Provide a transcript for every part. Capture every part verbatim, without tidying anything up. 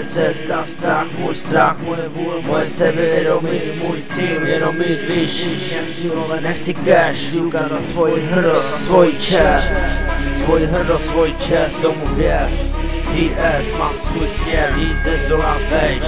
cesta, strach, můj strach, moje vůle, moje sebevědomí, můj cíl, jenom mít výš. Nechci love, nechci cash, si ukázat svoji hrdost, svoji čest, svoji hrdost, svoji čest, tomu věř. D S, mám svůj směr, jít ze zdola vejš.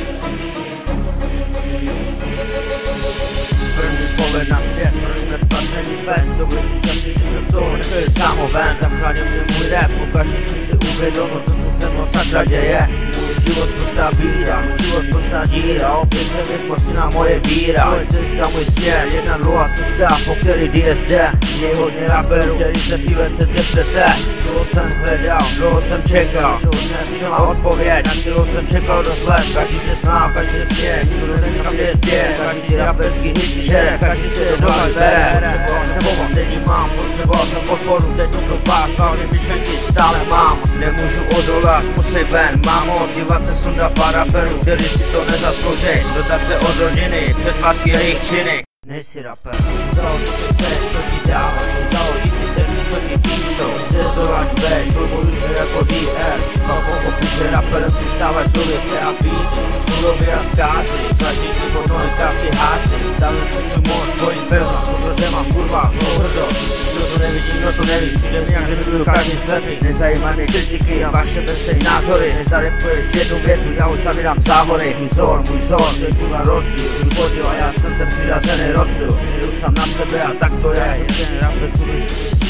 První pohled na svět, první nespacený ven, dobrý časy, když jsem z toho nebyl kámo ven. Zachránil mě můj rap, pokaždé jsem si uvědomil, co co se mnou sakra děje. Můj život prostá víra, můj život prostá díra, opět se mi zmocnila moje víra. Moje cesta, můj směr, jedna druhá cesta, po který D S D. Měj hodně raperů, který se v téhle cestě stete. Dlouho jsem hledal, dlouho jsem čekal, nevšela odpověď, na kterou jsem čekal dost let. Každý se smál, každý směr, nikdo neví kam je stěr. Každý raperský hit žere, každý se do hlavy bere. Potřeboval jsem pomoc, teď ji mám, potřeboval jsem podporu, teď to vás, hlavně myšlenky stále mám. Nemůžu odolat, musej ven, mám motivace, sunda pár raperů, který si to nezasloužej. Dotace od rodiny, předvádky jejich činy. Nejsi rapper, zkusal ty text, co ti dává, zkusal ty texty, co ti píšou. Zesovat veď, probudu se jako D S. No pochopit, že raperem si stáváš do věce a beaty. Z chudobě a zkázy, platí ti pod nohy kásky hásy. Dali si svůj moc, svoji pevnost, protože mám kurva svou hrdost. Kdo to nevidí, kdo to neví, přijde mi jak kdyby byl každý slepý. Nezajímá mě kritiky a vaše bezcenné názory. Nezarepuješ jednu větu, já už sami dám závory. Můj vzor, můj vzor, to je kurva rozdíl. Můj podíl a já jsem ten přirazený rozbil. Jdu sám na sebe a tak to je. Jsem ten rapper,